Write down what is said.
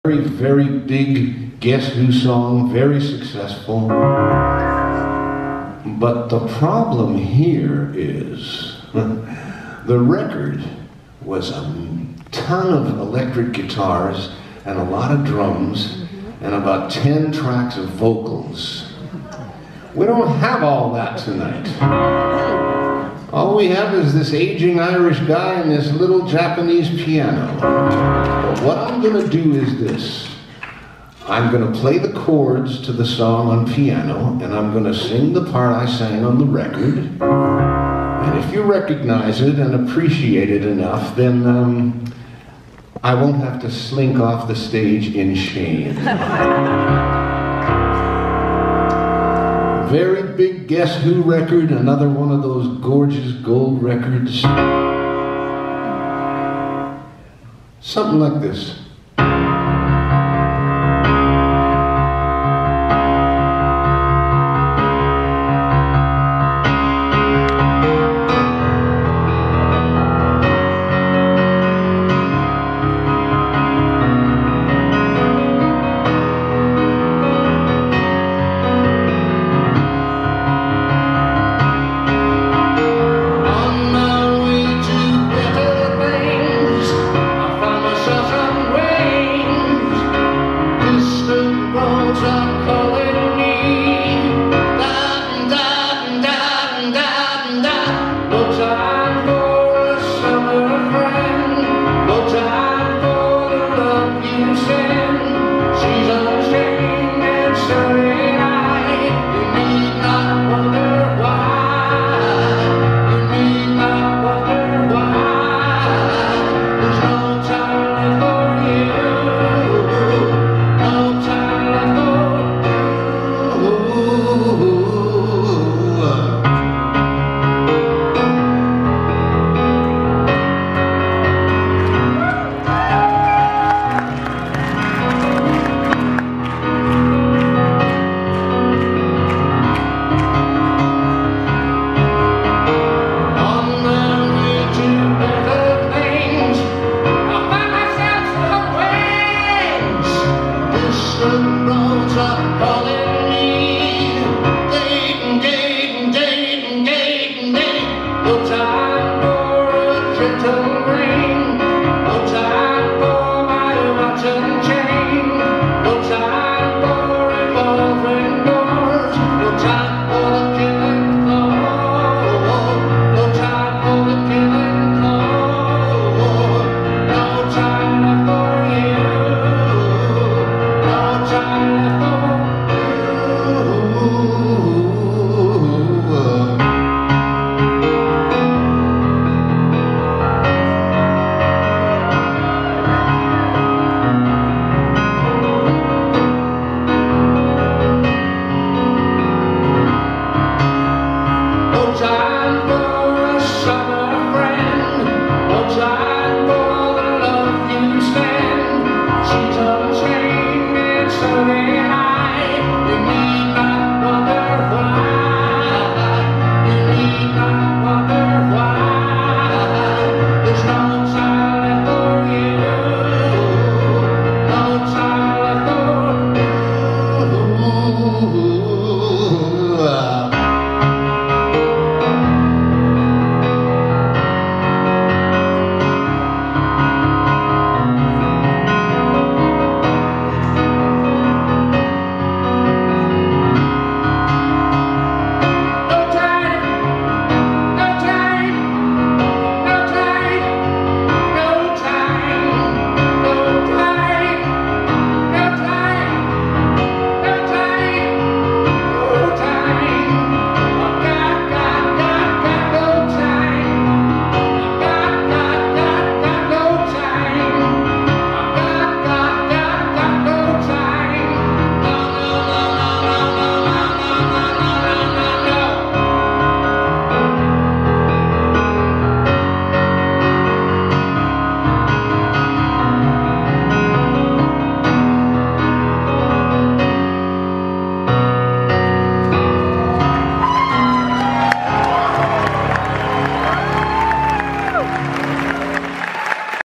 Very, very big Guess Who song, very successful. But the problem here is the record was a ton of electric guitars and a lot of drums and about 10 tracks of vocals. We don't have all that tonight. All we have is this aging Irish guy and this little Japanese piano. But what I'm going to do is this. I'm going to play the chords to the song on piano, and I'm going to sing the part I sang on the record. And if you recognize it and appreciate it enough, then I won't have to slink off the stage in shame. Very big Guess Who record, another one of those gorgeous gold records. Something like this. She's unchained and so